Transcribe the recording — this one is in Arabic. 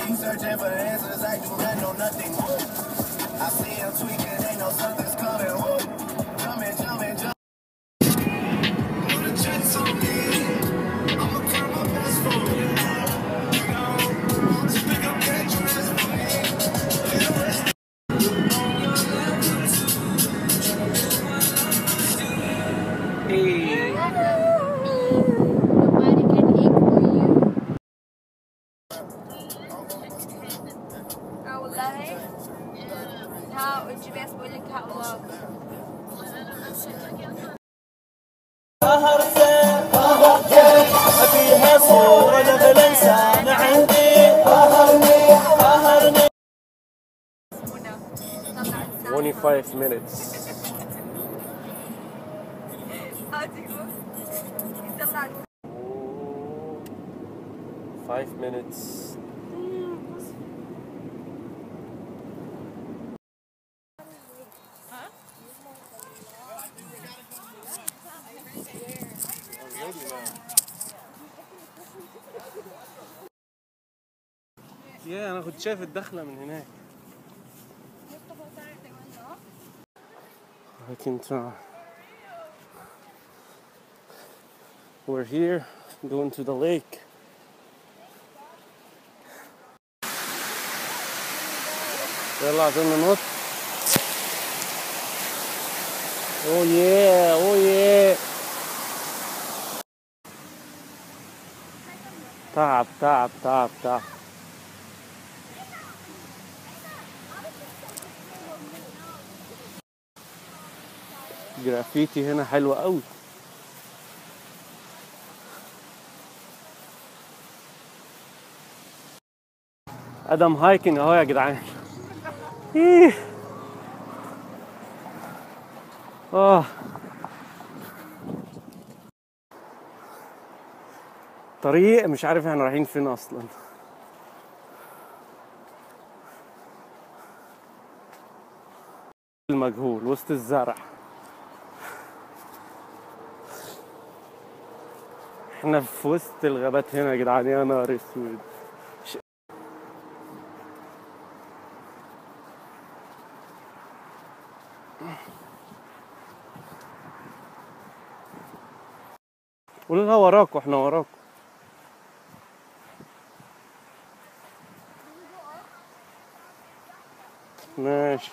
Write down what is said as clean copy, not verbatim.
searching for the answers, I do not know nothing. I see him tweaking, they know something's coming. Jumping, jumping, jumping. On the jets on me, I'ma call my best for me. So pick up that dress for me. Hey. Nobody can equal you. والله ها والجي بي اس بقول لك ها والله فيها صورة لبلنسان عندي قهرني 25 minutes. 5 minutes. يا انا كنت شايف الدخلة من هناك. لكن we're here going to the lake. يلا عشان ننط. Oh yeah, oh yeah. تعب تعب تعب تعب. جرافيتي هنا حلوة قوي. ادم هايكنج اهو يا جدعان. ايه طريق مش عارف احنا رايحين فين اصلا. المجهول وسط الزرع. احنا في وسط الغابات هنا يا جدعان. يا نهار اسود. قولوا لها وراكوا، احنا وراكوا. ماشي.